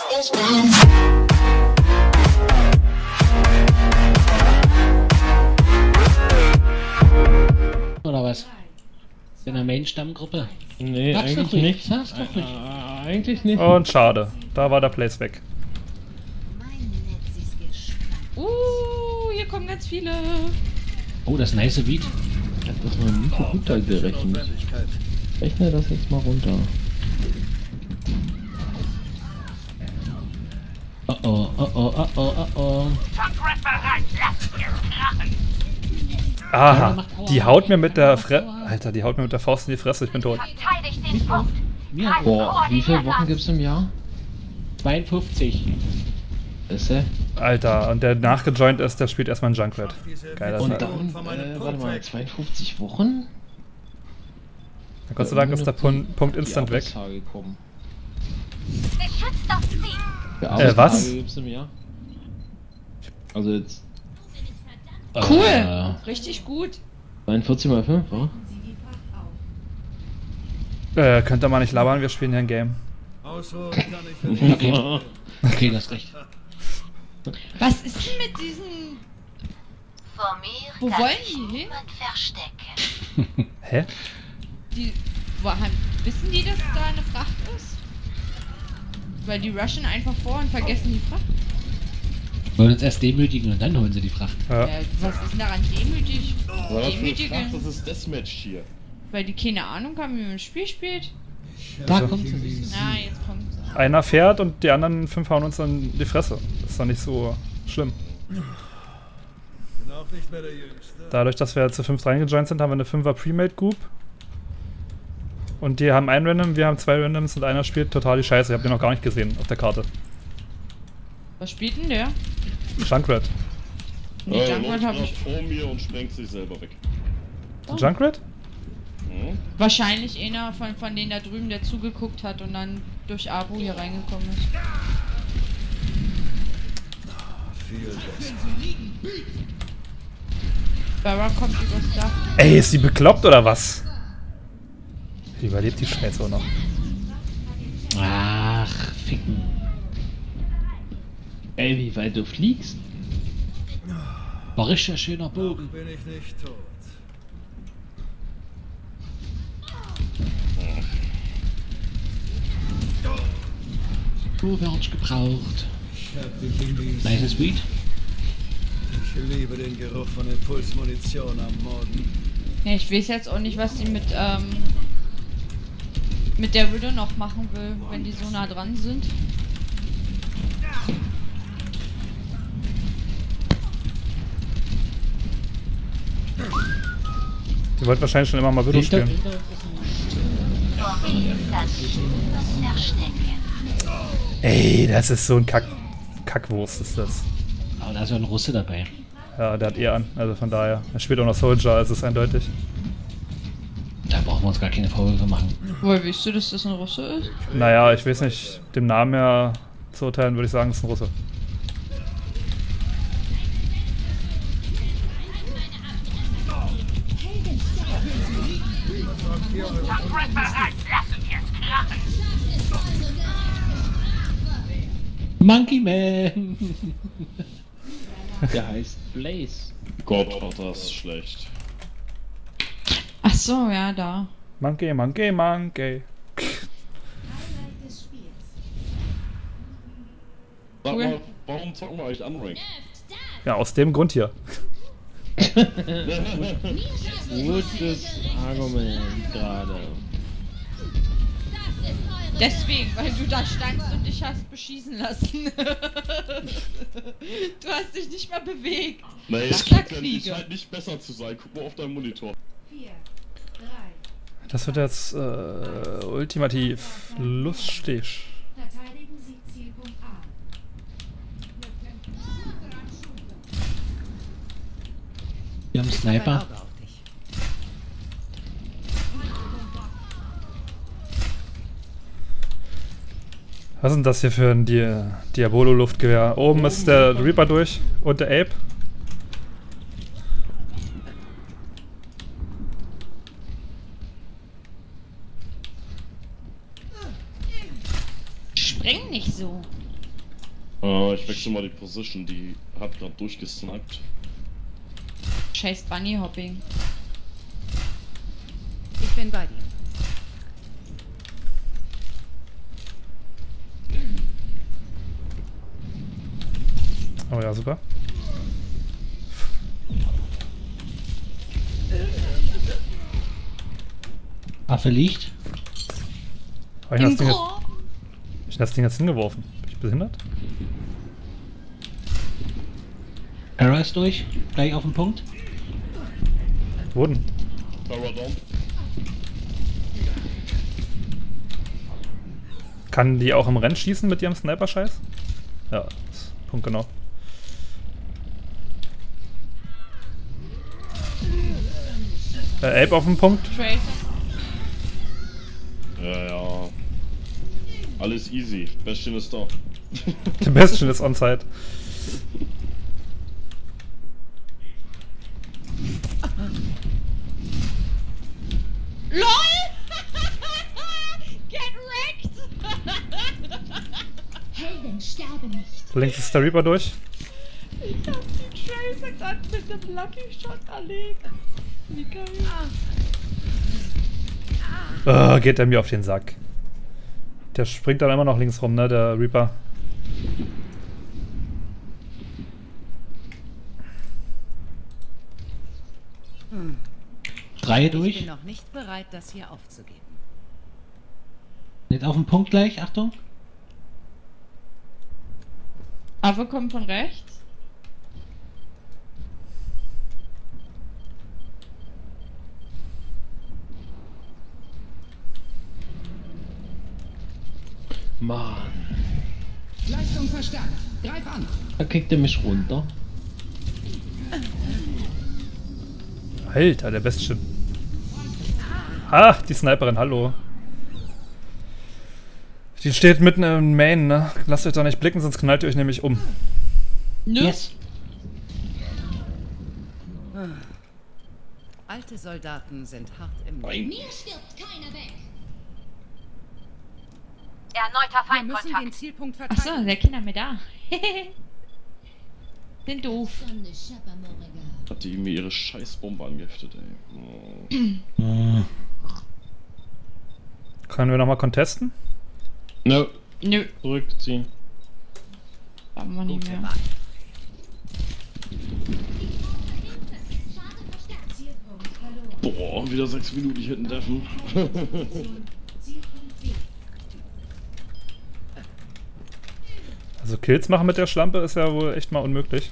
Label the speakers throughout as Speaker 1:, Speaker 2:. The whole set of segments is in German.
Speaker 1: Oder was? In der Main-Stammgruppe?
Speaker 2: Nee,
Speaker 1: Sag's
Speaker 2: eigentlich
Speaker 1: doch ruhig,
Speaker 2: nicht.
Speaker 1: sag's doch ruhig.
Speaker 2: Eigentlich nicht.
Speaker 3: Und schade. Da war der Place weg.
Speaker 4: Hier kommen ganz viele.
Speaker 1: Oh, das nice Beat.
Speaker 2: Ich hab das mal nicht runtergerechnet. Rechne das jetzt mal runter.
Speaker 1: Oh oh, oh oh, oh oh, oh oh.
Speaker 3: Aha, die haut mir mit der Alter, die haut mir mit der Faust in die Fresse, ich bin tot.
Speaker 2: Boah, wie viele Wochen gibt's im Jahr?
Speaker 1: 52.
Speaker 2: Ist er?
Speaker 3: Alter, und der nachgejoint ist, der spielt erstmal ein Junkrat. Geiler
Speaker 2: Und
Speaker 3: Zeit.
Speaker 2: dann, warte mal, 52 Wochen?
Speaker 3: Gott sei Dank ist der Punkt instant weg.
Speaker 2: Gekommen.
Speaker 3: Was?
Speaker 2: Gibt's im Jahr? Also jetzt
Speaker 4: Cool. Richtig gut.
Speaker 2: 42 mal 5, wa?
Speaker 3: Könnt ihr mal nicht labern, wir spielen hier ein Game.
Speaker 1: Okay, das ist recht.
Speaker 4: Was ist denn mit diesen... Wo wollen die hin?
Speaker 3: Hä?
Speaker 4: Wissen die, dass da eine Fracht ist? Weil die rushen einfach vor und vergessen die Fracht.
Speaker 1: Wollen uns erst demütigen und dann holen sie die Fracht.
Speaker 3: Ja.
Speaker 4: Was ist denn daran demütig? Demütigen?
Speaker 5: Das ist Deathmatch hier.
Speaker 4: Weil die keine Ahnung haben, wie man das Spiel spielt.
Speaker 1: Da kommt sie.
Speaker 4: Ah, jetzt kommt sie.
Speaker 3: Einer fährt und die anderen 5 hauen uns in die Fresse. Das ist doch nicht so schlimm. Dadurch, dass wir zu 5 reingejoint sind, haben wir eine 5er Premade Group. Und die haben ein Random, wir haben 2 Randoms und einer spielt total die Scheiße. Ich hab den noch gar nicht gesehen auf der Karte.
Speaker 4: Was spielt denn der?
Speaker 3: Junkrat.
Speaker 4: Nee, Junkrat hab ich...
Speaker 5: vor mir und sprengt sich selber weg.
Speaker 3: Junkrat?
Speaker 4: Wahrscheinlich einer von denen da drüben, der zugeguckt hat und dann durch Abu hier reingekommen ist. Barra kommt übers Dach.
Speaker 3: Ey, ist die bekloppt oder was? Die überlebt die Scheiße auch noch.
Speaker 1: Ach, ficken.
Speaker 2: Ey, wie weit du fliegst?
Speaker 1: War richtig schöner Bogen.
Speaker 6: Bin ich nicht tot.
Speaker 1: Du wirst gebraucht.
Speaker 6: Ich hab dich in die...
Speaker 1: Nice Sweet.
Speaker 6: Ich liebe den Geruch von Impulsmunition am Morgen.
Speaker 4: Ja, ich weiß jetzt auch nicht, was die mit der Widow noch machen will, wenn die so nah dran sind.
Speaker 3: Die wollte wahrscheinlich schon immer mal Widow spielen. Ey, das ist so ein Kackwurst ist das.
Speaker 1: Aber da ist ja ein Russe dabei.
Speaker 3: Ja, der hat eher an, also von daher. Er spielt auch noch Soldier, also ist eindeutig.
Speaker 1: Da brauchen wir uns gar keine Vorwürfe machen.
Speaker 4: Woher weißt du, dass das ein Russe ist?
Speaker 3: Naja, ich weiß nicht, dem Namen her zu urteilen, würde ich sagen, ist ein Russe.
Speaker 1: Monkey Man!
Speaker 2: Der heißt Blaze.
Speaker 5: Gott, war das schlecht.
Speaker 4: Ach so, ja, da.
Speaker 3: Monkey, Monkey, Monkey.
Speaker 5: Sag mal, warum zocken wir euch Unranked?
Speaker 3: Ja, aus dem Grund hier.
Speaker 2: Gutes Argument gerade.
Speaker 4: Deswegen, weil du da standst und dich hast beschießen lassen. Du hast dich nicht mal bewegt.
Speaker 5: Nee,
Speaker 4: Das
Speaker 5: es
Speaker 4: sagt
Speaker 5: scheint
Speaker 4: Kriege.
Speaker 5: nicht besser zu sein. Guck mal auf deinen Monitor.
Speaker 3: Das wird jetzt ultimativ lustig.
Speaker 7: Verteidigen Sie Zielpunkt A.
Speaker 1: Wir haben einen Sniper.
Speaker 3: Was ist denn das hier für ein Diabolo-Luftgewehr? Oben ist der Reaper durch und der Ape.
Speaker 4: Spreng nicht so.
Speaker 5: Ich wechsle mal die Position, die hat gerade durchgesniped.
Speaker 4: Scheiß Bunny Hopping.
Speaker 8: Ich bin bei dir.
Speaker 3: Oh ja, super.
Speaker 1: Affe liegt.
Speaker 3: Hab ich das Ding jetzt hingeworfen? Bin ich behindert?
Speaker 1: Arrow ist durch. Gleich auf den Punkt.
Speaker 3: Wurden.
Speaker 5: Power down.
Speaker 3: Kann die auch im Rennen schießen mit ihrem Sniper-Scheiß? Ja, ist Punkt genau. Ape auf den Punkt.
Speaker 4: Tracer.
Speaker 5: Ja. Alles easy. Bestien ist da.
Speaker 3: Der Bestien ist on site.
Speaker 4: LOL! Get wrecked!
Speaker 7: Helden sterben nicht.
Speaker 3: Links ist der Reaper durch.
Speaker 4: Ich hab den Tracer gerade mit dem Lucky Shot erlegt. Wie geil.
Speaker 3: Oh, geht er mir auf den Sack. Der springt dann immer noch links rum, ne, der Reaper.
Speaker 1: Drei
Speaker 8: Ich
Speaker 1: durch.
Speaker 8: bin noch nicht bereit, das hier aufzugeben.
Speaker 1: Nicht auf den Punkt gleich, Achtung.
Speaker 4: Affe kommt von rechts.
Speaker 2: Mann.
Speaker 8: Leistung verstärkt. Greif an.
Speaker 2: Da kriegt er mich runter.
Speaker 3: Alter, der Bestien. Ah, die Sniperin, hallo. Die steht mitten im Main, ne? Lasst euch da nicht blicken, sonst knallt ihr euch nämlich um.
Speaker 4: Nö.
Speaker 1: Yes.
Speaker 8: Alte Soldaten sind hart im
Speaker 7: Mir stirbt keiner weg.
Speaker 9: Erneuter
Speaker 8: Wir müssen den
Speaker 9: Feindkontakt.
Speaker 8: Zielpunkt
Speaker 4: Achso,
Speaker 8: verteidigen.
Speaker 4: der Kinder mit da. Sind doof.
Speaker 7: Sonne Schappermorega.
Speaker 5: Hat die mir ihre Scheißbombe angeheftet, ey.
Speaker 3: Können wir nochmal contesten?
Speaker 5: No.
Speaker 4: Nö,
Speaker 5: Zurückziehen.
Speaker 4: haben wir nicht mehr.
Speaker 7: Zielpunkt verloren.
Speaker 5: Boah, wieder 6 Minuten hinten treffen.
Speaker 7: Zielpunkt W.
Speaker 3: Also Kills machen mit der Schlampe ist ja wohl echt mal unmöglich.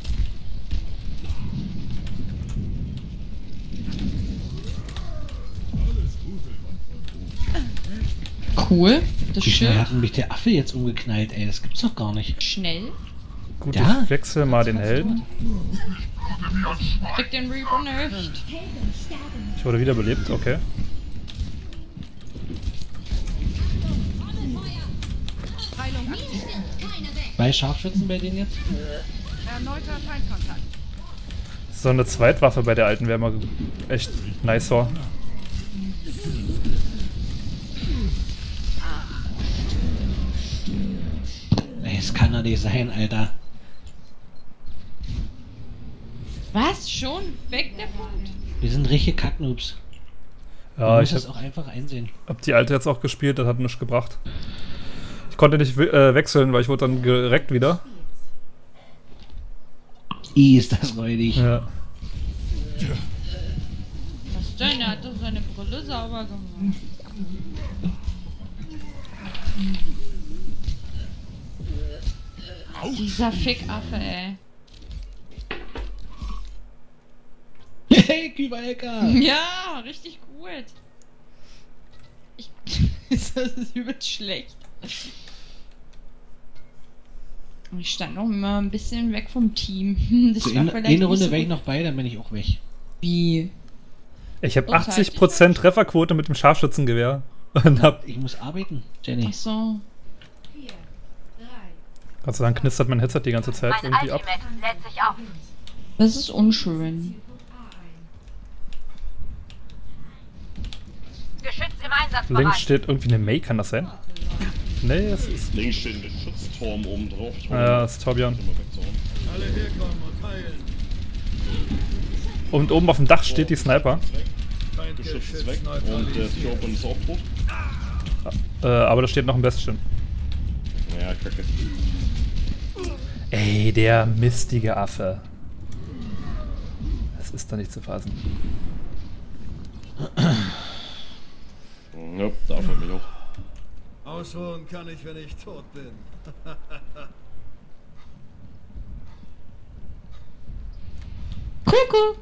Speaker 4: Cool. Das
Speaker 1: Wie schnell
Speaker 4: Schild.
Speaker 1: hat denn mich der Affe jetzt umgeknallt, ey? Das gibt's doch gar nicht.
Speaker 4: Schnell.
Speaker 3: Gut,
Speaker 1: Ja.
Speaker 3: ich wechsle mal den Helden.
Speaker 4: Krieg den Reaper nicht.
Speaker 7: Helden sterben
Speaker 3: Ich wurde wiederbelebt, okay.
Speaker 8: Heilung aktiv.
Speaker 7: nicht. Keiner weg.
Speaker 1: 2 Scharfschützen bei denen jetzt?
Speaker 8: Erneuter Feindkontakt.
Speaker 3: So eine Zweitwaffe bei der alten wäre mal echt nice. So.
Speaker 1: Ey, das kann doch nicht sein, Alter.
Speaker 4: Was? Schon? Weg der Punkt?
Speaker 1: Wir sind richtige Kacknoobs.
Speaker 3: Ja,
Speaker 1: Man
Speaker 3: ich
Speaker 1: muss das
Speaker 3: hab,
Speaker 1: auch einfach einsehen.
Speaker 3: hab die alte jetzt auch gespielt, das hat nichts gebracht. Ich konnte nicht wechseln, weil ich wurde dann gereckt wieder.
Speaker 1: Ist das räudig.
Speaker 3: Ja.
Speaker 4: Was denn? Er hat doch seine Brille sauber gemacht. Dieser Fickaffe, ey.
Speaker 1: Hey, Kübalka!
Speaker 4: Ja, richtig gut. Das ist übelst schlecht. Und ich stand noch immer ein bisschen weg vom Team. Das
Speaker 1: So
Speaker 4: war
Speaker 1: in
Speaker 4: vielleicht
Speaker 1: eine
Speaker 4: nicht
Speaker 1: Runde
Speaker 4: so
Speaker 1: wäre ich
Speaker 4: gut.
Speaker 1: noch bei, dann bin ich auch weg.
Speaker 4: Wie?
Speaker 3: Ich habe
Speaker 4: Und halt
Speaker 3: 80% Trefferquote mit dem Scharfschützengewehr. Und hab,
Speaker 1: Ich muss arbeiten, Jenny.
Speaker 4: Ach so.
Speaker 7: 4, 3,
Speaker 3: Gott sei Dank knistert mein Headset die ganze Zeit
Speaker 9: Mein
Speaker 3: irgendwie ab.
Speaker 9: Ultimate lädt sich auf.
Speaker 4: Das ist unschön.
Speaker 7: Zielpunkt A ein.
Speaker 9: Geschütz im Einsatzbereich.
Speaker 3: Links steht irgendwie eine May, kann das sein? Nee, es ist.
Speaker 5: Links steht ein Schutzturm oben drauf. Ich
Speaker 3: Ja, das ist Torbjörn.
Speaker 5: immer wegzuhauen.
Speaker 6: Alle herkommen und heilen.
Speaker 3: Und oben auf dem Dach steht die Sniper.
Speaker 5: Geschützt ist weg und der Turban ist auch tot.
Speaker 3: Aber da steht noch ein Bastion.
Speaker 5: Naja, kacke.
Speaker 3: Ey, der mistige Affe. Das ist doch nicht zu fassen.
Speaker 5: Ja, da fällt mich auch.
Speaker 6: Ausruhen kann ich, wenn ich tot bin.
Speaker 4: Kuckuck.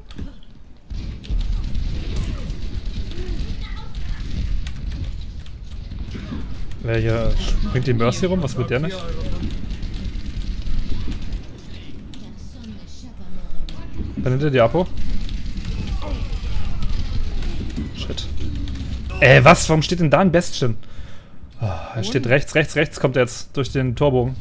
Speaker 3: Wer hier bringt die Mercy rum? Was wird der nicht? Dann hinter die Apo. Shit. Was? Warum steht denn da ein Bastion? Oh, er steht rechts kommt er jetzt durch den Torbogen.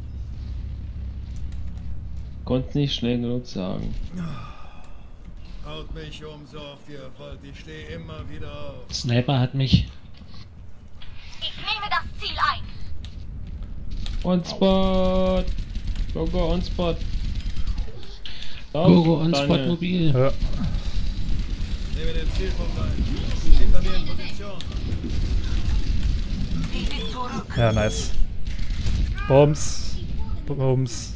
Speaker 2: Konnte nicht schnell genug sagen.
Speaker 6: Haut mich um, so oft ihr wollt. Ich stehe immer wieder auf.
Speaker 1: Sniper hat mich.
Speaker 9: Ich nehme das Ziel ein.
Speaker 2: On-Spot! Go, on-Spot!
Speaker 1: Gogo on Spot mobil.
Speaker 3: Ja.
Speaker 6: Nehme den Zielpunkt ein. Hinter mir in Position.
Speaker 3: Ja, nice. Bums. Bums.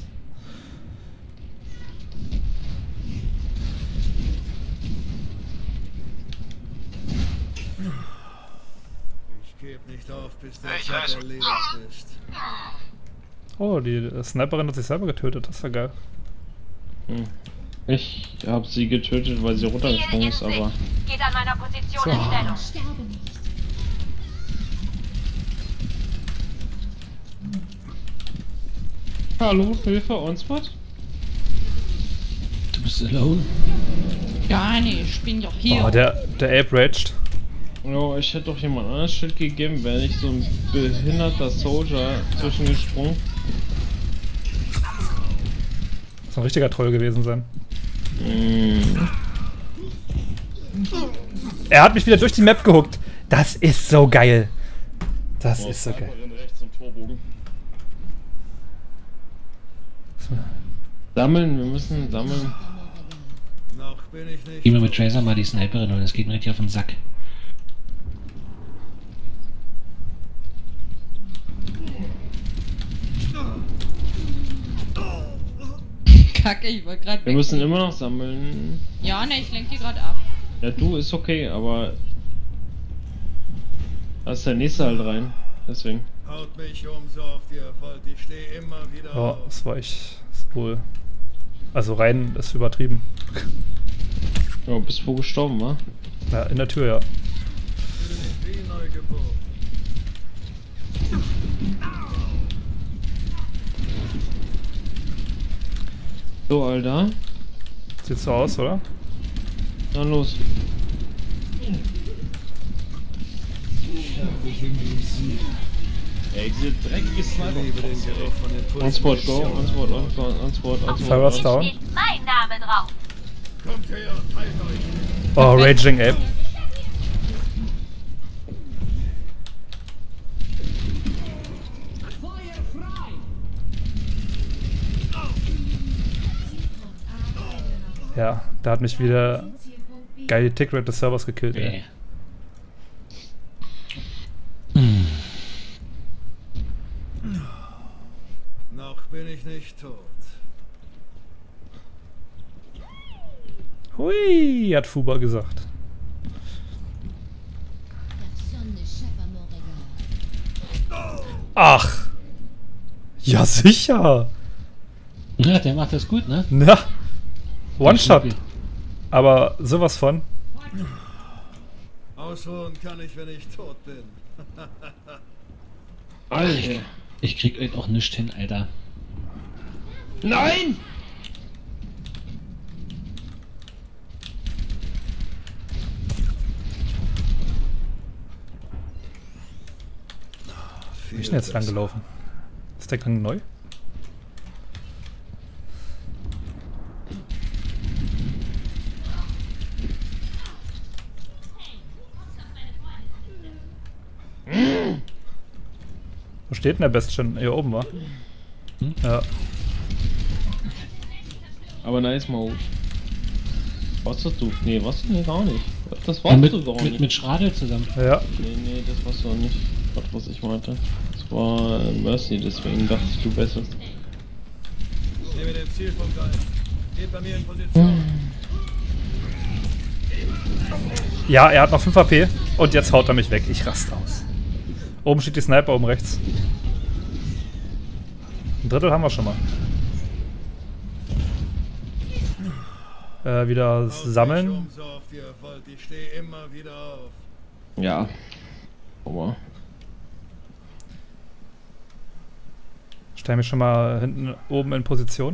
Speaker 6: Ich gebe nicht auf, bis der Job erledigt ist.
Speaker 3: Oh, die Sniperin hat sich selber getötet. Das war geil.
Speaker 2: Ich habe sie getötet, weil sie runtergesprungen ist, aber...
Speaker 9: Geht an meiner Position in Stellung.
Speaker 7: Sterbe nicht.
Speaker 2: Hallo, Hilfe, On-Spot?
Speaker 1: Du bist alone.
Speaker 4: Gar nicht, ich bin doch hier.
Speaker 3: Oh, der Ape raged.
Speaker 2: Oh, ich hätte doch jemand anderes Schild gegeben, wäre nicht so ein behinderter Soldier zwischengesprungen.
Speaker 3: Das soll ein richtiger Troll gewesen sein. Er hat mich wieder durch die Map gehuckt. Das ist so geil. Das ist so geil.
Speaker 5: Sniperin rechts im Torbogen.
Speaker 2: Sammeln, wir müssen sammeln.
Speaker 6: Noch bin ich nicht.
Speaker 1: Geh mal mit Tracer mal die Sniperin und das geht mir richtig auf den Sack.
Speaker 4: Kacke, ich wollte gerade
Speaker 2: Wir müssen immer noch sammeln.
Speaker 4: Ja, ne, ich lenk die gerade ab.
Speaker 2: Ja, du, ist okay, aber... Da ist der nächste halt rein. Deswegen.
Speaker 6: Haut mich um, so oft ihr wollt. Ich stehe immer wieder
Speaker 3: Oh,
Speaker 6: auf.
Speaker 3: das war ich wohl. Also rein ist übertrieben.
Speaker 2: Ja, bist wo gestorben, wa?
Speaker 3: Ja, in der Tür, ja.
Speaker 6: Wie neugeboren.
Speaker 2: So, Alter.
Speaker 3: Sieht so aus, oder?
Speaker 2: Dann los.
Speaker 5: Ey, diese dreckige Sniper.
Speaker 6: Liebe den Geruch von den
Speaker 2: On-Spot, go.
Speaker 6: Pulsmunition.
Speaker 2: On-Spot.
Speaker 3: Farah's down.
Speaker 9: Steht mein Name drauf.
Speaker 6: Kommt her, teilt euch.
Speaker 3: Oh, Raging Ape. Ja, da hat mich wieder geil die Tickrate des Servers gekillt, ey.
Speaker 6: Noch bin ich nicht tot.
Speaker 3: Hui, hat Fuba gesagt. Ach. Ja, sicher.
Speaker 1: Ja, der macht das gut, ne?
Speaker 3: Na. One-Shot. Aber sowas von.
Speaker 6: Ausruhen kann ich, wenn ich tot bin.
Speaker 2: Alter.
Speaker 1: Ich krieg echt auch nichts hin, Alter.
Speaker 2: Nein!
Speaker 3: Wo bin ich denn jetzt lang gelaufen? Ist der Gang neu? steht denn der Bestien? Hier oben, wa?
Speaker 1: Hm?
Speaker 3: Ja.
Speaker 2: Aber nice Mode. Was hast du? Nee, was? Nee, gar nicht. Das
Speaker 1: Ja,
Speaker 2: warst
Speaker 1: mit,
Speaker 2: du gar
Speaker 1: mit,
Speaker 2: nicht.
Speaker 1: mit Schradel zusammen.
Speaker 3: Ja.
Speaker 2: Nee, das warst du auch nicht. Das, was ich meinte. Das war Mercy, deswegen dachte ich, du besserst.
Speaker 6: Nehme den Zielpunkt ein. Geht bei mir in Position.
Speaker 3: Ja, er hat noch 5 HP und jetzt haut er mich weg. Ich raste aus. Oben steht die Sniper, oben rechts. Ein Drittel haben wir schon mal. Wieder sammeln.
Speaker 6: Um, so oft ihr wollt. Ich stehe immer wieder auf.
Speaker 2: Ja. Aber.
Speaker 3: Stell mich schon mal hinten oben in Position.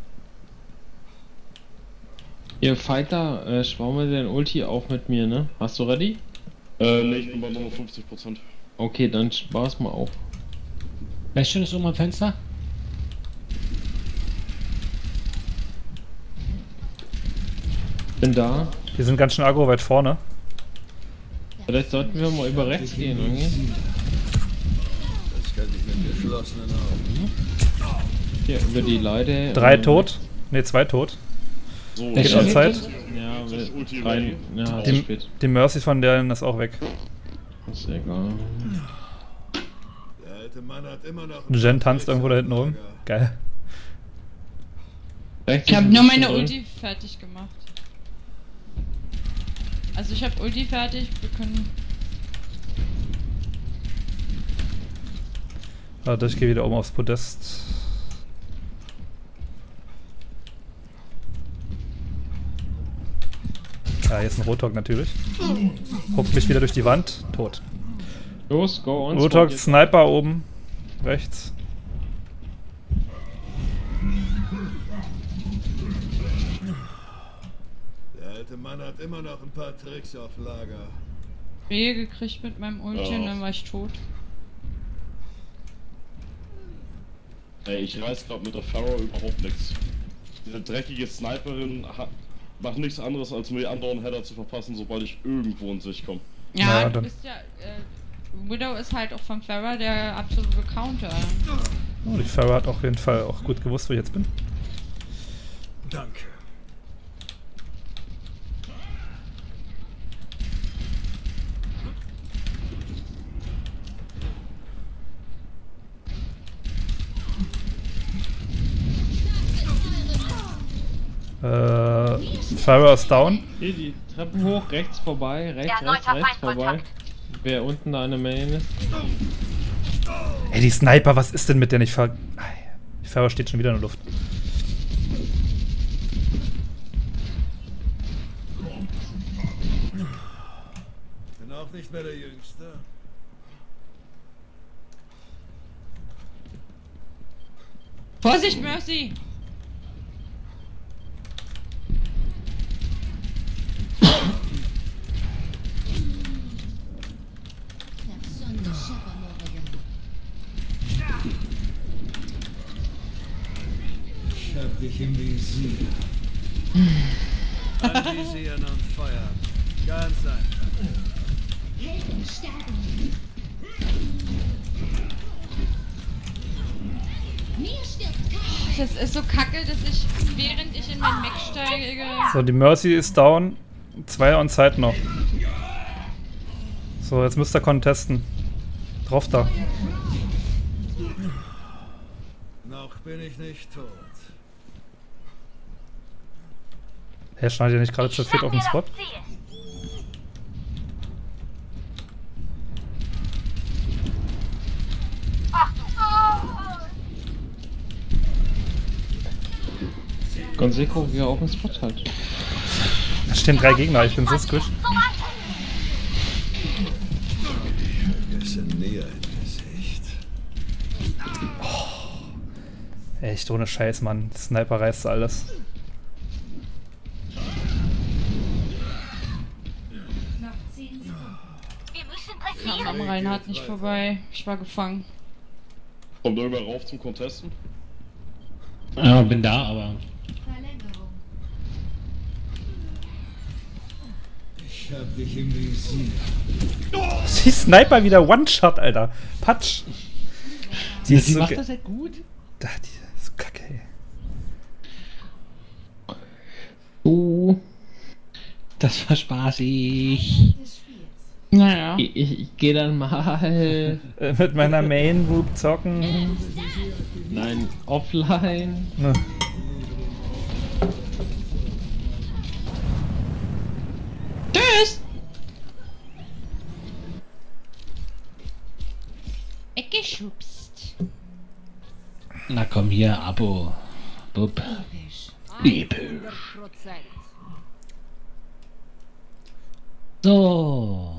Speaker 2: Ihr Fighter, schwau mal den Ulti auf mit mir, ne? Hast du ready?
Speaker 5: Ne, ich bin bei nur 50%.
Speaker 2: Okay, dann spar's mal auf.
Speaker 1: Bestien ist oben am Fenster.
Speaker 2: Bin da.
Speaker 3: Wir sind ganz schön aggro weit vorne.
Speaker 2: Vielleicht sollten wir mal über rechts gehen, irgendwie.
Speaker 6: Das könnte ich mit geschlossenen Augen.
Speaker 2: Hier, über die Leute.
Speaker 3: 3 tot. Ne, 2 tot.
Speaker 5: So,
Speaker 3: Geht
Speaker 1: Bestien
Speaker 3: auch
Speaker 1: lebt
Speaker 3: Zeit.
Speaker 1: jetzt?
Speaker 2: Ja,
Speaker 5: Das Ulti
Speaker 2: rein.
Speaker 5: ready.
Speaker 2: Ja, zu
Speaker 3: Die,
Speaker 2: spät.
Speaker 3: die Mercy von denen ist auch weg.
Speaker 2: Ist egal.
Speaker 6: Der alte Mann hat immer noch...
Speaker 3: Jen tanzt irgendwo da hinten rum. Geil.
Speaker 4: Ich habe nur meine Ulti fertig gemacht. Also ich habe Ulti fertig, wir können...
Speaker 3: Warte, ich gehe wieder oben aufs Podest. Ja, jetzt ein Rotok natürlich. Huckt mich wieder durch die Wand. Tot.
Speaker 2: Los, go on.
Speaker 3: Rotok, Sniper oben. Rechts.
Speaker 6: Der alte Mann hat immer noch ein paar Tricks auf Lager.
Speaker 4: Rehe gekriegt mit meinem Ulti und dann war ich tot.
Speaker 5: Ey, ich reiß grad mit der Pharaoh überhaupt nichts. Diese dreckige Sniperin macht nichts anderes, als mir anderen Header zu verpassen, sobald ich irgendwo in Sicht komme.
Speaker 4: Ja,
Speaker 3: Naja,
Speaker 4: du
Speaker 3: dann-
Speaker 4: bist ja... Widow ist halt auch von Pharah der absolute Counter.
Speaker 3: Oh, die Pharaoh hat auf jeden Fall auch gut gewusst, wo ich jetzt bin.
Speaker 6: Danke.
Speaker 3: Pharaoh ist down.
Speaker 2: Hier, die Treppen hoch, rechts vorbei, rechts
Speaker 9: Erneuter
Speaker 2: vorbei.
Speaker 9: Feindkontakt.
Speaker 2: Wer unten da eine Main ist.
Speaker 3: Ey, die Sniper, was ist denn mit der nicht ver... Die Pharaoh steht schon wieder in der Luft.
Speaker 6: Bin auch nicht mehr der Jüngste.
Speaker 4: Vorsicht, Mercy!
Speaker 6: Ich hab dich im Visier. Anvisieren und feuern. Ganz einfach.
Speaker 7: Helden sterben. Mir stirbt keiner.
Speaker 4: Das ist so kacke, dass ich, während ich in mein Mech steige...
Speaker 3: So, die Mercy ist down. 2 on Zeit noch. So, jetzt müsst ihr contesten. Drauf da.
Speaker 6: Noch bin ich nicht tot.
Speaker 3: Hä, schneidet ihr nicht gerade zu viert auf den Spot?
Speaker 2: Gonseco, wie er auf dem Spot halt.
Speaker 3: Da stehen 3 Gegner, ich bin so squish.
Speaker 6: Vergesse näher im Gesicht.
Speaker 3: Echt ohne Scheiß, Mann. Sniper reißt alles.
Speaker 7: Noch 10 Sekunden.
Speaker 9: Wir müssen
Speaker 4: Kam
Speaker 9: pressieren.
Speaker 4: am Reinhard nicht vorbei. Ich war gefangen.
Speaker 5: Kommt irgendwer rauf zum Contesten?
Speaker 1: Ja, bin da, aber
Speaker 7: Verlängerung.
Speaker 6: Ich hab dich im Visier.
Speaker 3: Die Sniper wieder One-Shot, Alter. Patsch. Die ist
Speaker 1: Sie
Speaker 3: so
Speaker 1: macht
Speaker 3: ge-
Speaker 1: das echt gut.
Speaker 3: Die ist so kacke, ey.
Speaker 1: Oh. Das war spaßig.
Speaker 4: Naja.
Speaker 2: Ich gehe dann mal.
Speaker 3: Mit meiner Main Group zocken.
Speaker 2: Nein, offline.
Speaker 3: Ne.
Speaker 4: Tschüss! Weggeschubst.
Speaker 1: Na komm hier, Abo. Bub. Episch. So.